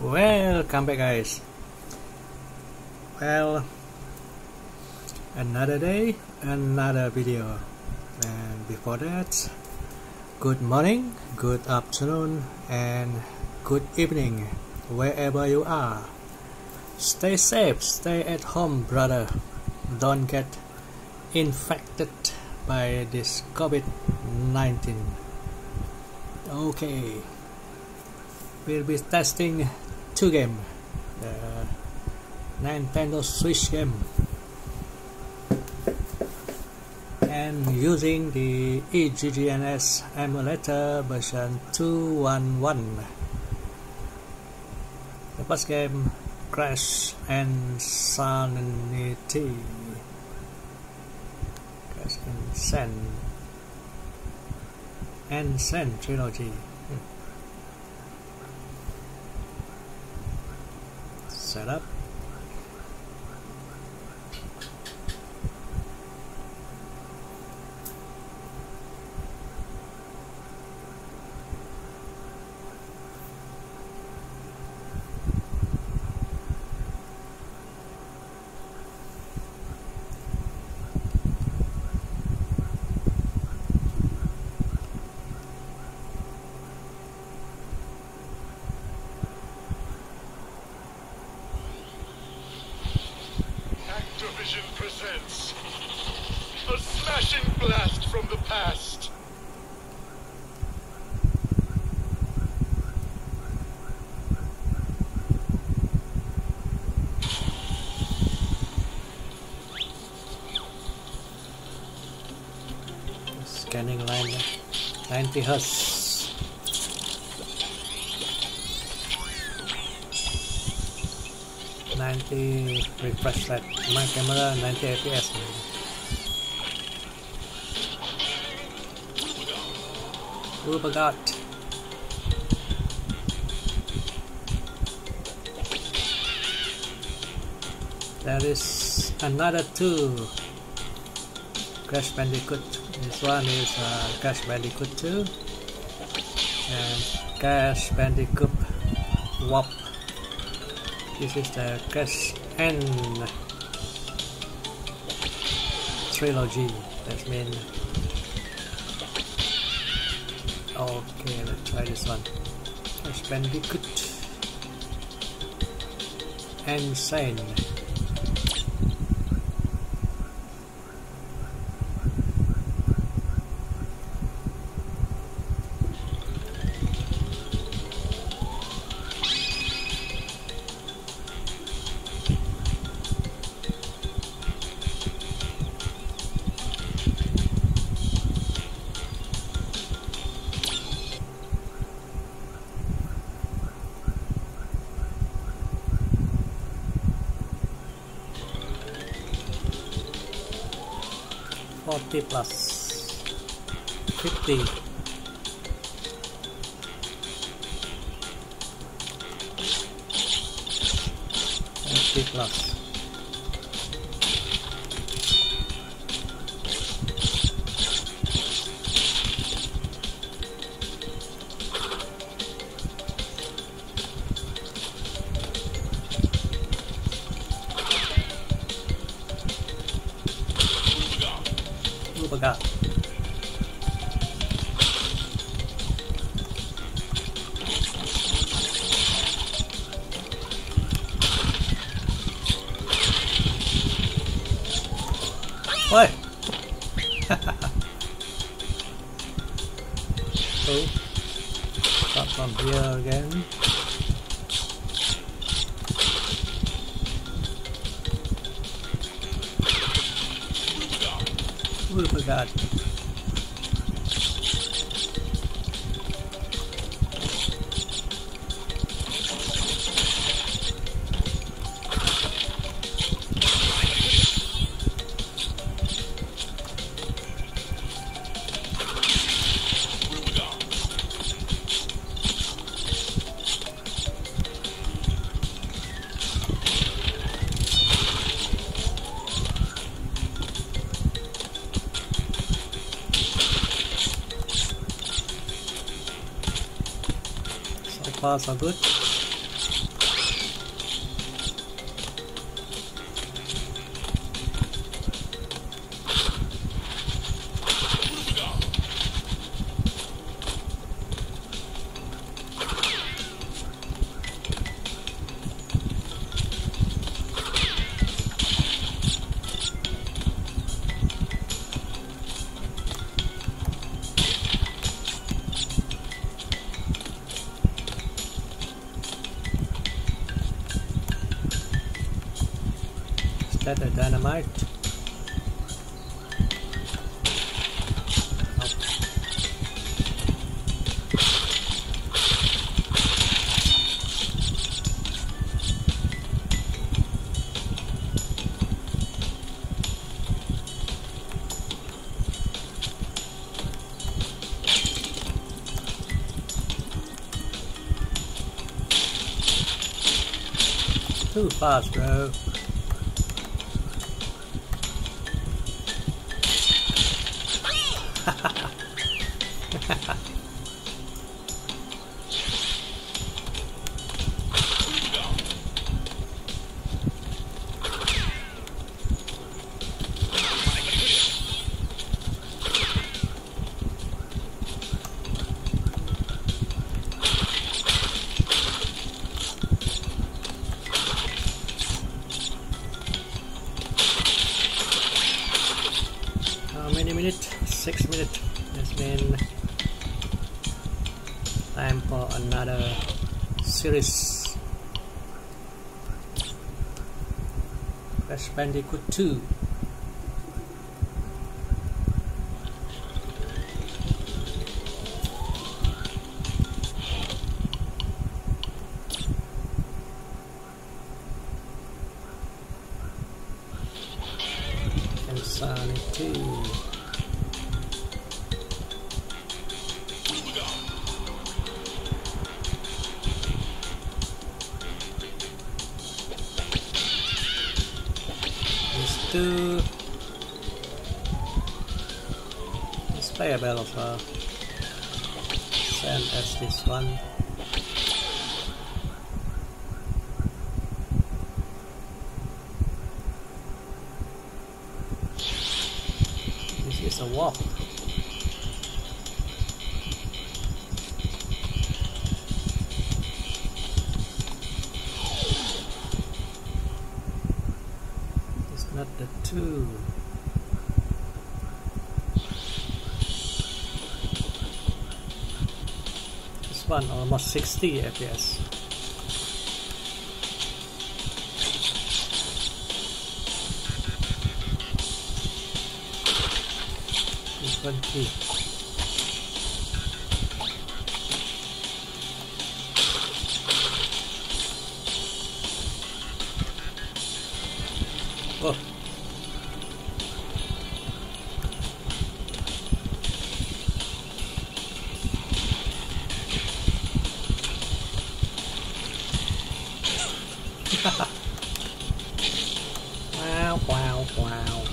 Welcome back, guys. Well, another day, another video. And before that, good morning, good afternoon, and good evening, wherever you are. Stay safe, stay at home, brother. Don't get infected by this COVID-19. Okay, we'll be testing two games, the Nintendo Switch game, and using the EGGNS emulator version 2.11. The first game, Crash and Sanity. Crash and Sen trilogy. Setup. Activision presents a smashing blast from the past. Scanning line 90 Hz. Refresh rate. My camera 90 FPS. Oh my god. There is another two. Crash Bandicoot. This one is Crash Bandicoot 2 and Crash Bandicoot Warp. This is the Crash N trilogy. That means okay. Let's try this one. Crash Bandicoot Insane. +40, 50, 50+. Oh my god. Oi! Oh, start from here again. Oh my god. far so good. that a dynamite? Too fast, bro. How many minutes? 6 minutes. That's been time for another series. Crash Bandicoot 2. And Sonic 2. Two is playable as well, same as this one. This is a walk. Not the 2. This one almost 60 FPS. This one 3. Oh. Wow, wow, wow.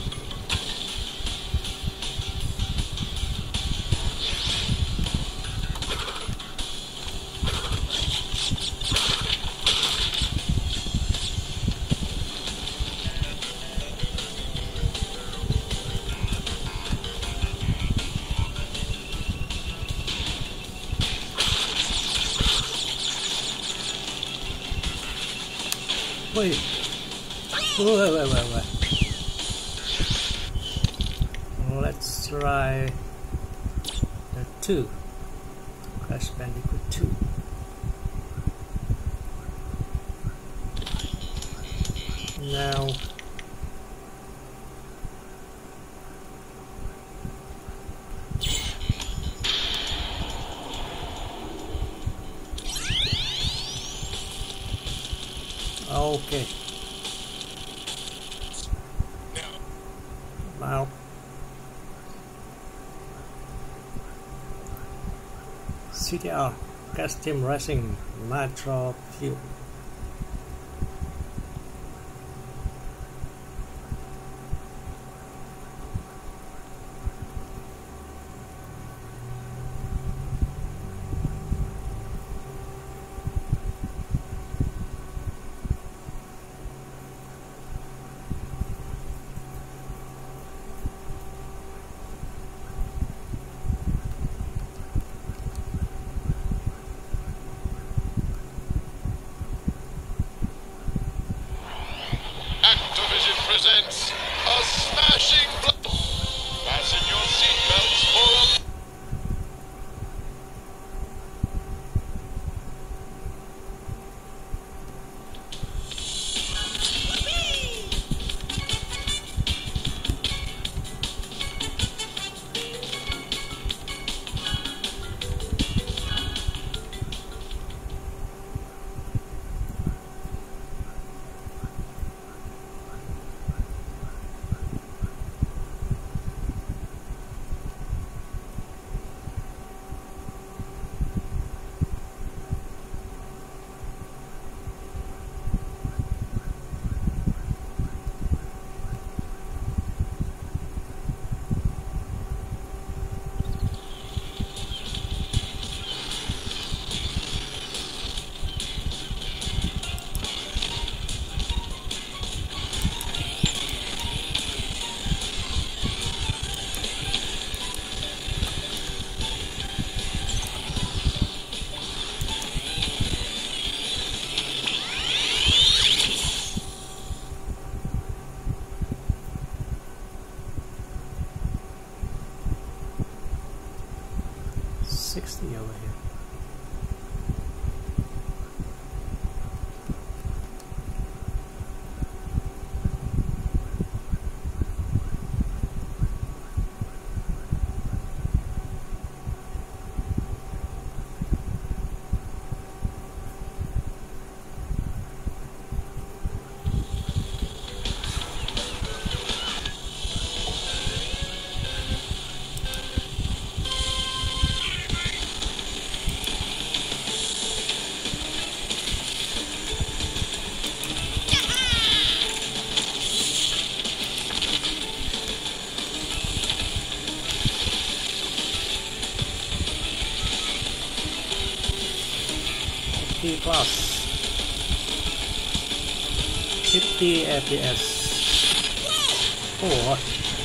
Wait. Wait. Let's try the 2. Crash Bandicoot 2. Now okay. Now CTR Gas Team Racing Nitro Fuel. 20 plus 50 FPS. Oh,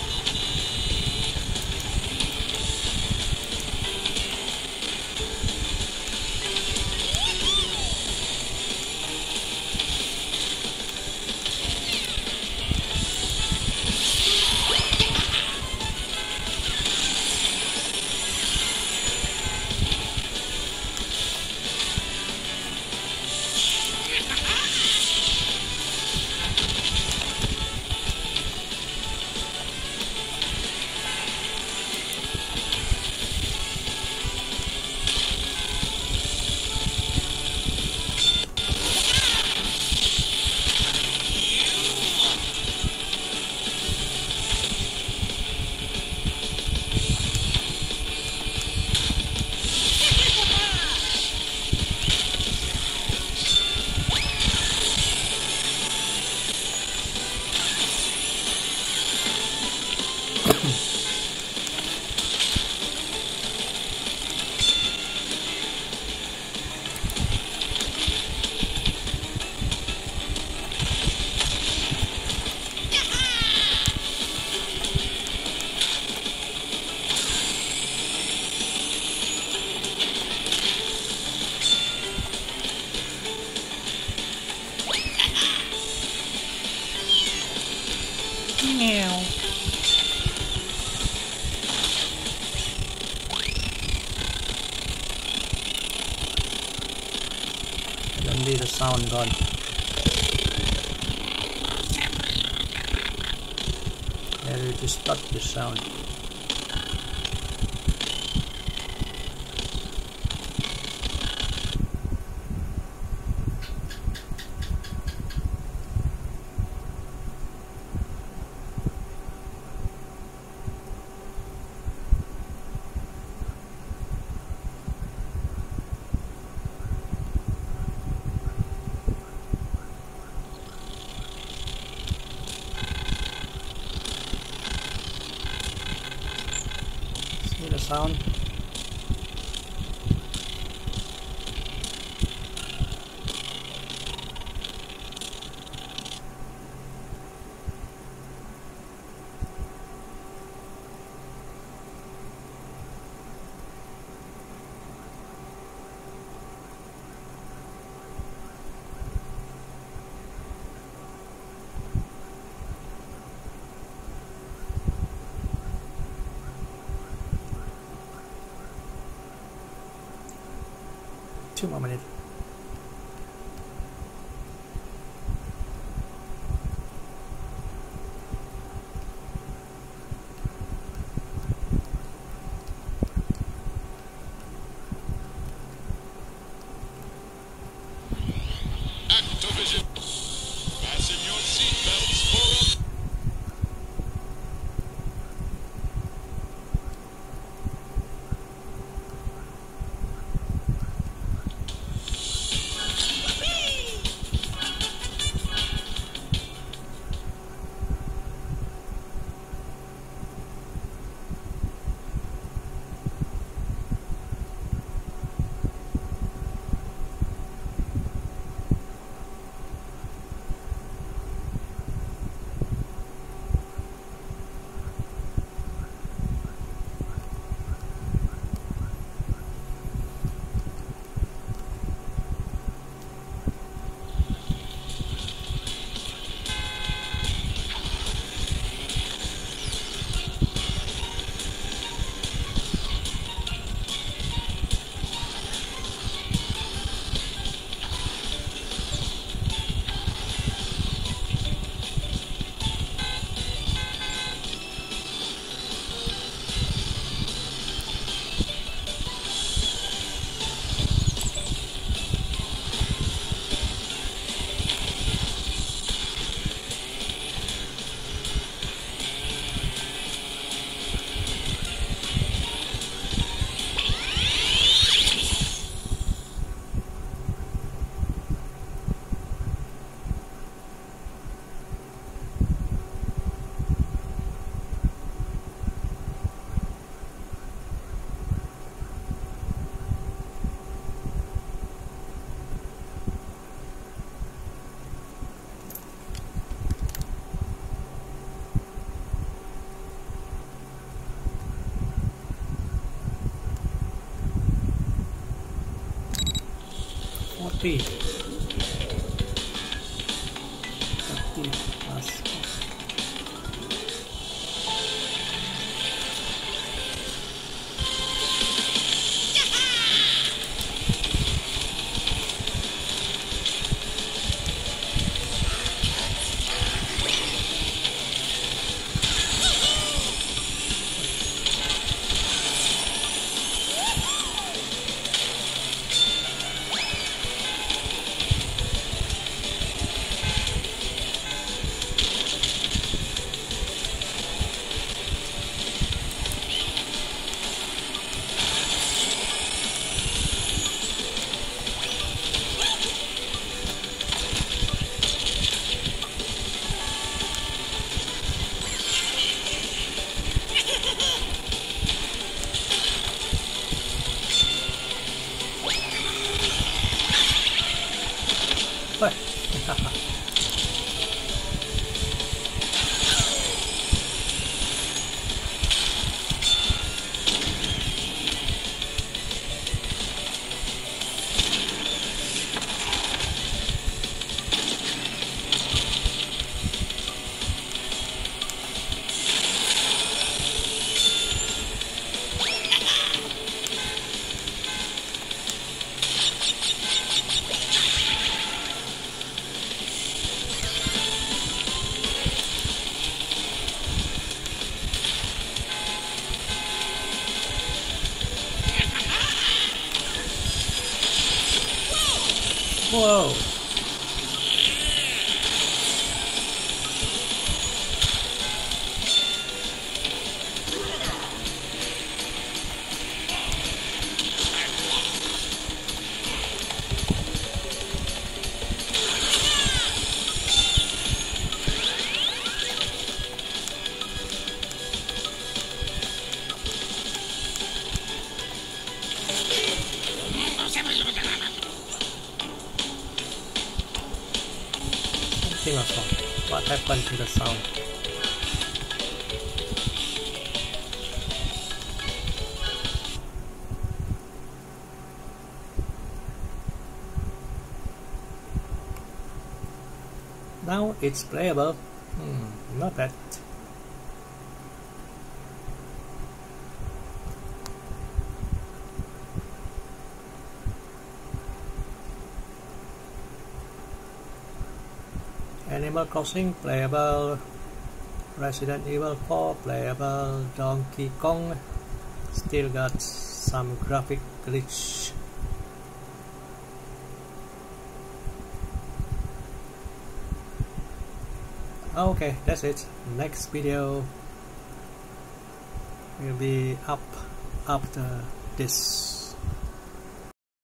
meow. Don't need the sound gone. I need to stop the sound. See the sound? Two more minutes. Activision. Fasten your seatbelts for a... 40 plus. Whoa! Something was wrong. What happened to the sound? Now it's playable. Not bad. Animal Crossing playable, Resident Evil 4 playable, Donkey Kong still got some graphic glitch. Okay, that's it. Next video will be up after this.